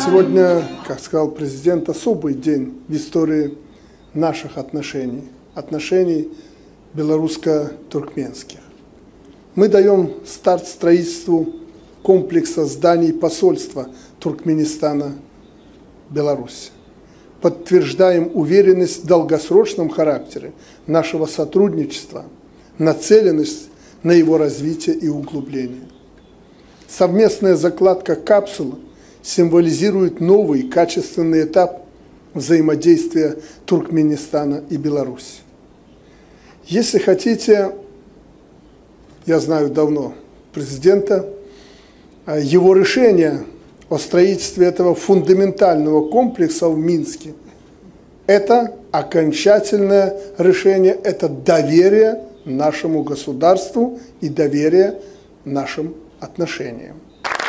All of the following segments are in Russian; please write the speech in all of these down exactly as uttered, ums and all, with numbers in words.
Сегодня, как сказал президент, особый день в истории наших отношений, отношений белорусско-туркменских. Мы даем старт строительству комплекса зданий посольства Туркменистана в Беларуси. Подтверждаем уверенность в долгосрочном характере нашего сотрудничества, нацеленность на его развитие и углубление. Совместная закладка капсулы символизирует новый качественный этап взаимодействия Туркменистана и Беларуси. Если хотите, я знаю давно президента, его решение о строительстве этого фундаментального комплекса в Минске – это окончательное решение, это доверие нашему государству и доверие нашим отношениям.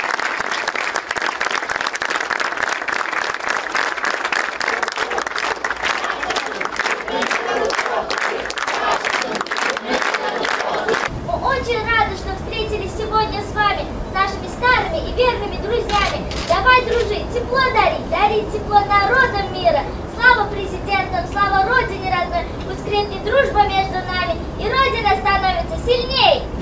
Очень рада, что встретились сегодня с вами, с нашими старыми и верными друзьями. Давай дружить, тепло дарить, дарить тепло народам мира. Слава президентам, слава Родине родной, пусть крепнет дружба между нами, и Родина становится сильней.